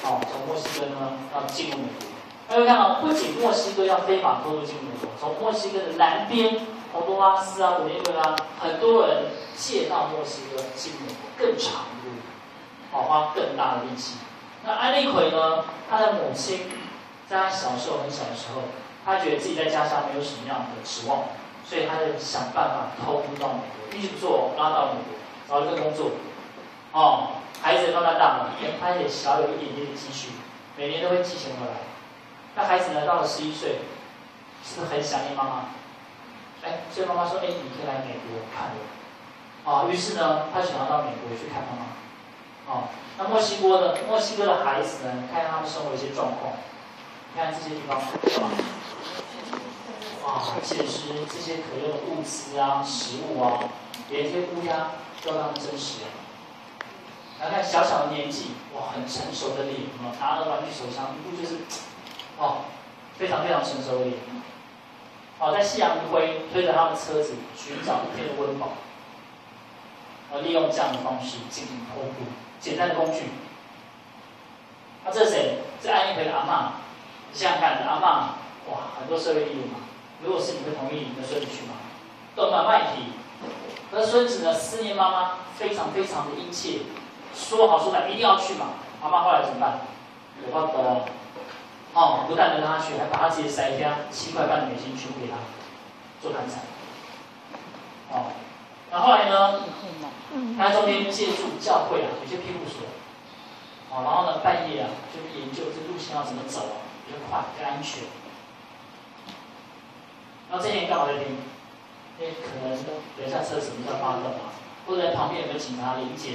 从墨西哥呢要进入美国。大家看到，不仅墨西哥要非法偷渡进入美国，从墨西哥的南边，洪都拉斯啊、委内瑞拉，很多人借到墨西哥进美国更长的路，花更大的力气。那安利奎呢，他的母亲在他小时候很小的时候，他觉得自己在家乡没有什么样的指望，所以他就想办法偷渡到美国，运气不错，拉到美国，找了一份工作，孩子慢慢大了，他也小有一点点的积蓄，每年都会寄钱回来。那孩子呢，到了11岁，是不是很想念妈妈？所以妈妈说：“你可以来美国看我。”于是呢，他想要到美国去看妈妈。那墨西哥的孩子呢，看看他们生活的一些状况，看这些地方，简直这些可用的物资啊、食物啊，连这些乌鸦都让他们珍惜。来看小小的年纪，很成熟的脸，拿着玩具手枪，一副就是，非常非常成熟的脸。在夕阳余晖推着他们车子寻找一天的温饱，利用这样的方式进行偷渡，简单的工具。这是谁？这安利奎的阿嬷，你想想看，阿嬷，很多社会利益嘛。如果是你会同意你的孙子去吗？都蛮卖皮。而孙子呢，思念妈妈，非常非常的殷切，说好说满一定要去嘛。阿嬷后来怎么办？我懂。不但能让他去，还把他自己塞一7块半的美金全部给他做盘缠。那后来呢？他在中间借助教会有些庇护所，然后呢半夜就研究这路线要怎么走比较快、比较安全。然后这些人干嘛在听？因为可能等一下车子要发动或者在旁边有没有警察临检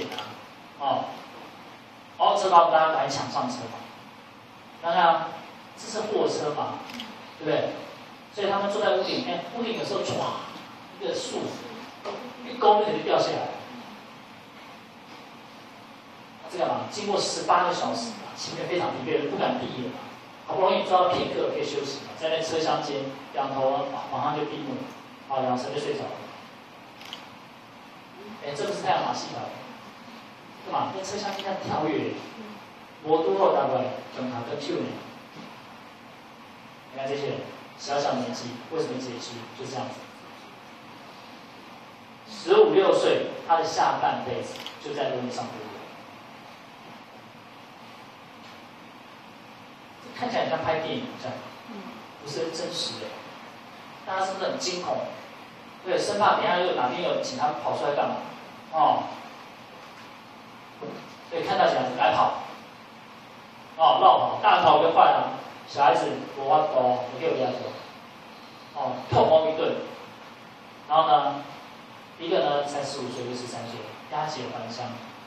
车发动，大家赶紧抢上车嘛。看看这是货车嘛，对不对？所以他们坐在屋顶，屋顶有时候一个树一勾就掉下来。这样经过18个小时，前面非常疲惫，不敢闭眼好不容易抓到片刻可以休息在那车厢间，仰头马上就闭目，两层就睡着了。这不是太阳马戏团，干嘛？在车厢间这样跳跃，无拄好大概从头到手呢。你看这些人，小小年纪为什么解释？就这样子。15、16岁，他的下半辈子就在路上度过。看起来很像拍电影这样，不是真实的。大家是不是很惊恐？对，生怕等一下哪边有警察跑出来干嘛？所以看到警察来跑，绕跑，大人跑就坏了。小孩子我给我压走，痛殴一顿。然后呢，一个呢才15岁，一个13岁，押解还乡。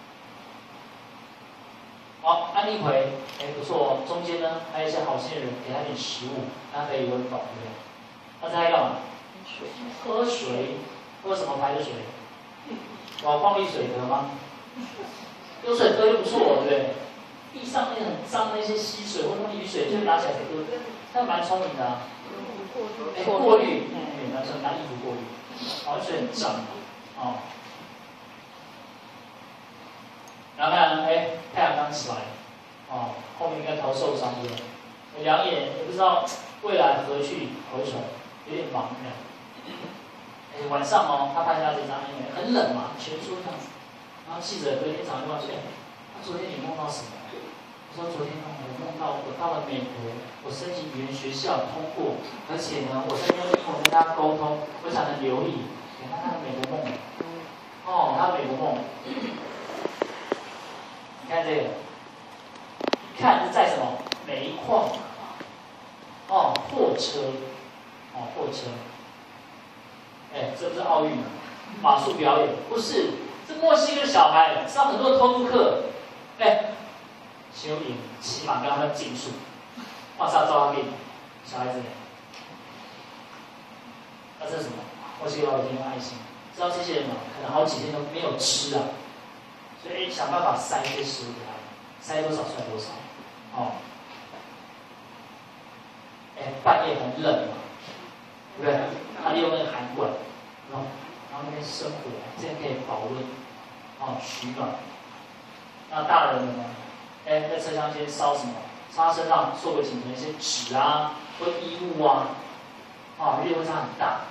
安利奎，不错中间呢还有一些好心人给他点食物，让他可以温饱，对不对？那在干嘛？喝水，喝什么牌的水？矿力水得吗？有水喝就不错，对不对？地上那很脏的一些溪水或者雨水，就拿起来喝，他蛮聪明的过滤，拿衣服过滤，水很脏，然后看，太阳刚起来，后面应该头受伤了，两眼也不知道未来何去何从，有点茫然。晚上他拍下这张影片，很冷嘛，全书这样子。然后记者隔天早上就问：“昨天你梦到什么？”我说：“昨天我梦到我到了美国，我申请语言学校通过，而且呢，我在用英文跟大家沟通，我讲的流利。”你看他的美国梦，他的美国梦。你看这个，看是在什么煤矿，货车，货车。这不是奥运马术表演，不是，这墨西哥小孩上很多偷渡课，修营骑马跟他们竞速，马上抓他命，小孩子。那这是什么？墨西哥老百姓用爱心，知道这些人可能好几天都没有吃所以想办法塞一些食物给他们，塞多少算多少，半夜很冷嘛，对不对？他利用那个寒管，然后那边生火，这样可以保温，取暖。那大人呢？ 在车厢间烧什么？烧他身上受过紧的一些纸啊，或衣物啊，热温差很大。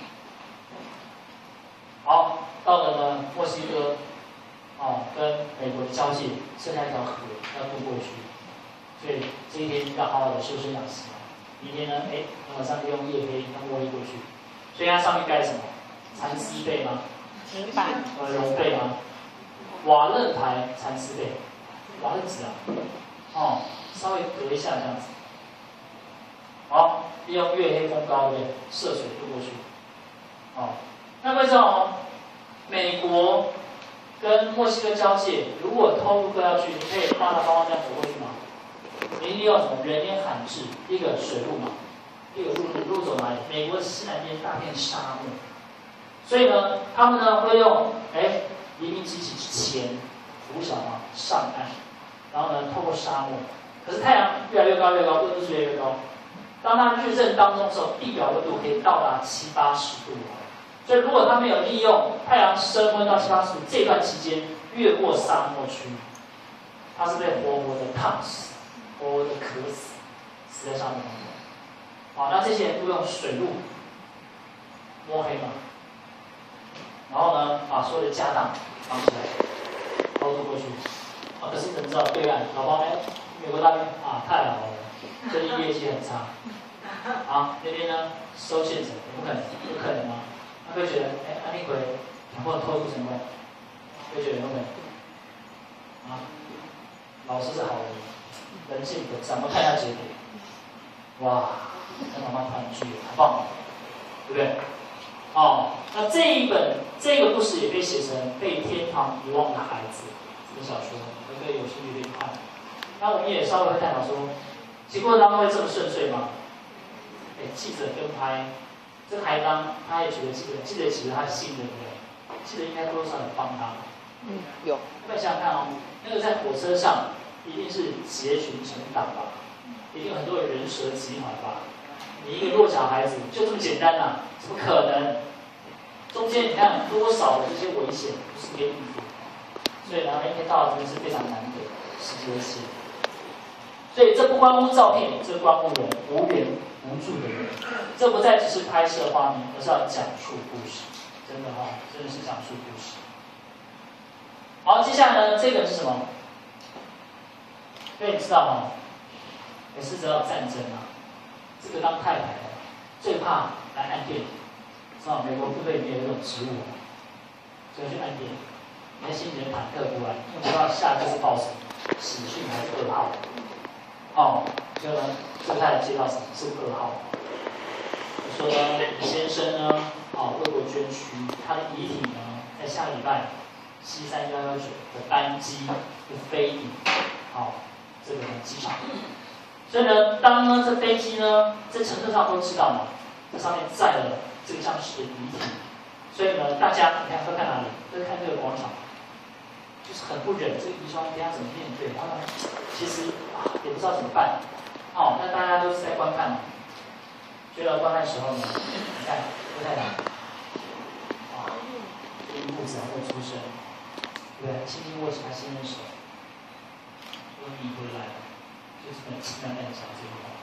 好，到了呢墨西哥，跟美国的交界，剩下一条河要渡过去，所以这一天要好好的修身养息。明天呢，晚上利用夜黑要摸鱼过去，所以它上面盖什么？蚕丝被吗？ 纸板。 绒被吗？瓦楞牌蚕丝被，瓦楞纸啊，稍微隔一下这样子。好，利用月黑风高的涉水渡过去。那各位知道吗？美国跟墨西哥交界，如果偷渡客要去，你可以大大方方这样走过去吗？你一定要什么人烟罕至，第一个水路嘛，第二个路走哪里？美国的西南边大片沙漠，所以呢，他们呢会用黎明即起之前拂晓上岸，然后呢透过沙漠，可是太阳越来越高，温度是越来越高。当它日正当中的时候，地表温度可以到达70-80度。所以如果他没有利用太阳升温到70-80度这段期间越过沙漠区，他是被活活的烫死，活活的渴死，死在沙漠当中。那这些人都用水路摸黑嘛，然后呢把所有的家当绑起来，偷渡过去。可是你怎么知道对岸老包美国大兵太好了，最近业绩很差。那边呢收现成，不可能吗？他会觉得，安利奎强迫偷渡成功，会觉得有没有？老师是好人，人性本善。我们看一下结果，哇，跟妈妈团聚，好棒，对不对？那这个故事也被写成《被天堂遗忘的孩子》这个小说，各位有兴趣可以看。那我们也稍微会探讨说，其过程当中会这么顺遂吗？记者跟拍。这个海当他也取了记者取了他的信，对不对？记者应该多少有帮他。 有。 各位想想看那个在火车上一定是结群成党吧，一定有很多的人蛇集团吧。你一个弱小孩子就这么简单怎么可能？中间你看多少的这些危险不是可以应付，所以呢，那天到真的是非常难得，是这些。所以这不关乎照片，这关乎人无缘无助的人。这不再只是拍摄画面，而是要讲述故事。真的真的是讲述故事。好，接下来呢，这个是什么？所以你知道也是知道战争这个当太太的最怕来按电，知道美国部队里面有一种职务，所以去按电。你的心情忐忑不安，因为不知道下一个是报什么，喜讯还是噩耗。就呢，这个太太接到什么是噩耗。说呢，李先生呢，为国捐躯，他的遗体呢，在下礼拜C3119的班机就飞抵这个机场。所以呢，当呢这飞机呢，这乘客上都知道嘛，这上面载了这个将士的遗体，所以呢，大家你看都看哪里？都看这个广场，就是很不忍这个遗孀应该怎么面对，他们其实也不知道怎么办。但大家都是在观看所以观看的时候呢，你看郭太太这一步子还没有出声，对，轻轻握起他先生的手，说你回来了，就是很轻淡淡的讲这句话，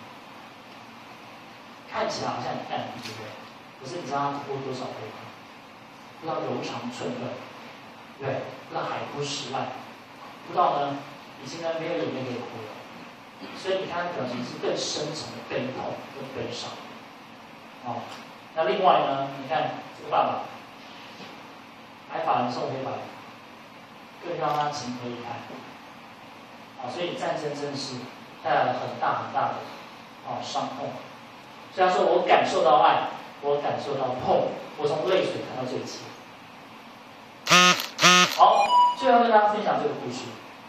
看起来好像很淡定，对不对？可是你知道他哭过多少杯吗？不知道柔肠寸断，对，不知道海枯石烂，不知道呢，已经呢没有眼泪可以哭了。所以你看他的表情是更深沉的悲痛跟悲伤。那另外呢，你看这个爸爸，白发人送黑发人，更让他情何以堪。所以战争真的是带来了很大很大的伤痛。所以他说我感受到爱，我感受到痛，我从泪水看到这一切。好，最后跟大家分享这个故事。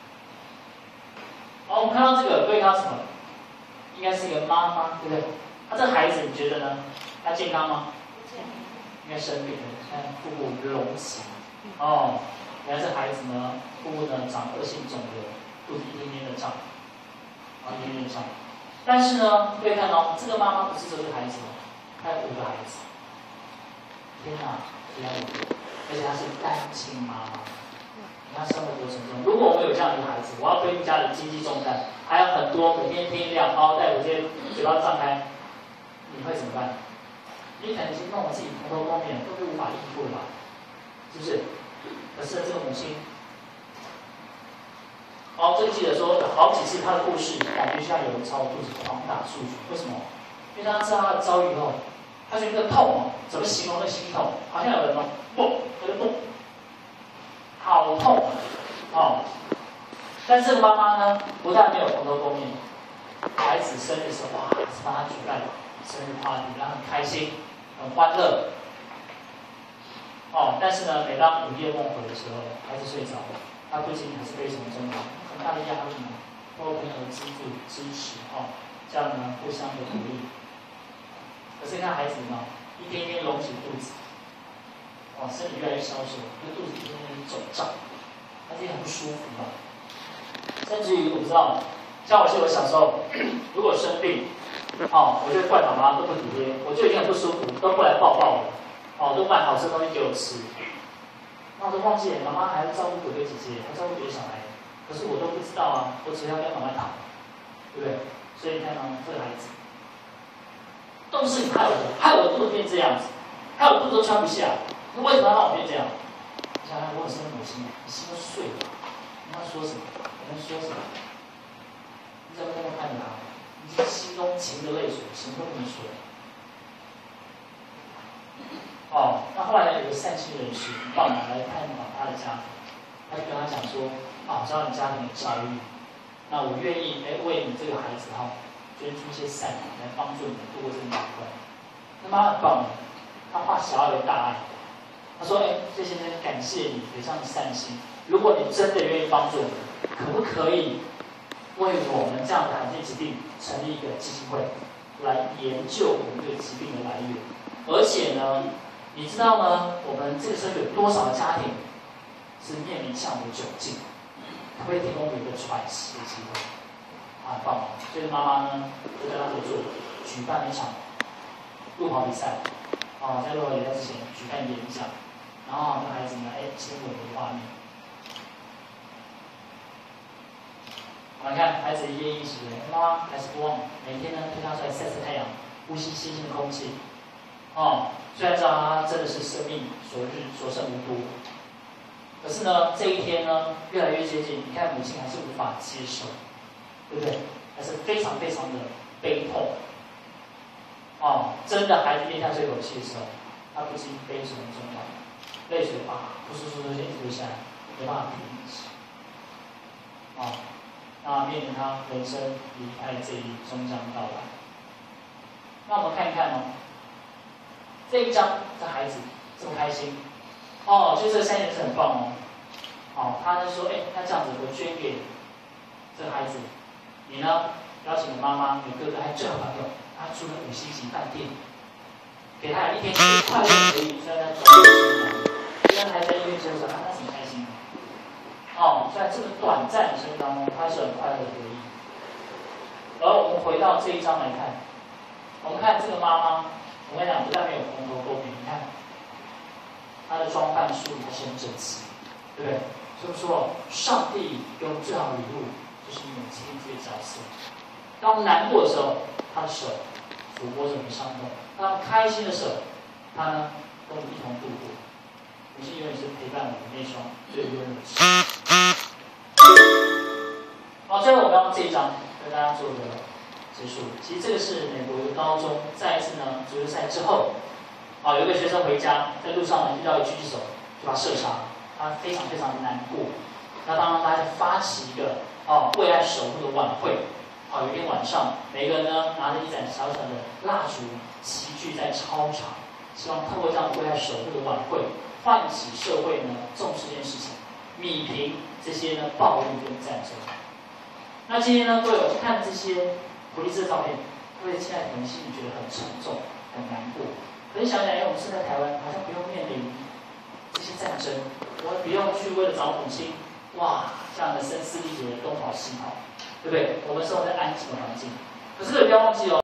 我们看到这个，各位看到什么？应该是一个妈妈，对不对？这个孩子你觉得呢？他健康吗？应该生病了，现在腹部隆起。原来这孩子呢，腹部呢长恶性肿瘤，肚子一天天的胀，一天天的胀。但是呢，各位看到这个妈妈不是只有这个孩子她有5个孩子。天哪，而且她是单亲妈妈。 你看生活多沉重。如果我们有这样一个孩子，我要背负家里经济重担，还有很多每天天亮，然后带我这些嘴巴张开，你会怎么办？你可能已经弄得自己蓬头垢面，都无法应付了吧？是不是？可是这个母亲，这个记者说有好几次他的故事，感觉像有人朝我肚子狂打出去。为什么？因为他知道他的遭遇后，他觉得那个痛怎么形容那心痛？好像有人在那蹦，好痛但是这个妈妈呢，不但没有蓬头垢面，孩子生日时候，哇，帮他举办生日 party， 让他很开心，很欢乐。但是呢，每当午夜梦回的时候，孩子睡着了，他不仅还是非常重要，很大的压力呢，包括朋友的资助、支持这样呢互相的鼓励。可是看孩子呢，一天天隆起肚子，身体越来越消瘦，那肚子一天天肿胀，他自己很不舒服嘛。甚至于我不知道，像我记得我小时候，如果生病，我就怪妈妈都不体贴，我就已经很不舒服，都不来抱抱我，都买好吃的东西给我吃。那我都忘记了，妈妈还要照顾哥哥姐姐，还照顾别的小孩，可是我都不知道啊，我只要跟妈妈讨，对不对？所以你看这个孩子，都是你害我的，害我肚子变这样子，害我肚子都穿不下，那为什么要让我变这样？你想想，如果是母亲，你心都碎了，你要说什么？你能说什么？你怎么那么看着他？你心中噙着泪水，什么都不能说。那后来呢，有个善心人士到哪来探访他的家庭，他就跟他讲说，我知道你家庭有教育，那我愿意为你这个孩子捐出一些善款来帮助你度过这个难关。那妈很棒的，他化小爱为大爱。他说，谢谢你，感谢你有这样的善心。如果你真的愿意帮助我们，可不可以为我们这样的罕见疾病成立一个基金会，来研究我们这个疾病的来源？而且呢，你知道呢，我们这个时候有多少的家庭是面临这样的窘境？可不可以提供一个喘息的机会？很棒！所以妈妈呢，就跟他合作，举办一场路跑比赛。在路跑比赛之前举办演讲，然后跟孩子呢，亲吻的画面。我们看孩子一夜一时，妈妈还是不忘每天呢推他出来晒晒太阳，呼吸新鲜的空气。虽然知道他真的是生命所剩无多，可是呢，这一天呢越来越接近，你看母亲还是无法接受，对不对？还是非常非常的悲痛。真的孩子咽下这口气的时候，他不禁悲从中来，泪水扑簌簌的一直流下来，没办法停止。那面临他人生离开这一终将到来。那我们看一看这一章，这孩子这么开心，就这个善心人是很棒他就说，那这样子我捐给这个孩子，你呢邀请你妈妈、你哥哥还有最好朋友，他住了5星级饭店，给他1天1块钱可以，虽然他虽然还在医院接受，他挺开心的。在这个短暂的生命当中，他是很快乐的回忆。而我们回到这一章来看，我们看这个妈妈，我跟你讲，不但没有蓬头垢面，你看她的装扮梳理还是很整齐，对不对？所以说，上帝给我们最好的礼物就是母亲这个角色。当我们难过的时候，她的手抚摸着我们的伤痛；当我们开心的时候，她呢跟我们一同度过。母亲永远是陪伴我们那双最温柔的手。最后我刚刚这一章跟大家做个结束。其实这个是美国一个高中，再一次呢足球赛之后，有一个学生回家，在路上呢遇到一个狙击手，就把他射杀，他非常非常的难过。那当然大家就发起一个为爱守护的晚会。有一天晚上，每个人呢拿着一盏小小的蜡烛，齐聚在操场，希望透过这样为爱守护的晚会，唤起社会呢重视这件事情，弭平这些呢暴力跟战争。那今天呢，各位我去看这些普利兹的照片，各位现在可能心里觉得很沉重、很难过。可是想想，我们生在台湾，好像不用面临这些战争，我们不用去为了找母亲，这样的声嘶力竭的东跑西跑，对不对？我们生活在安静的环境。可是不要忘记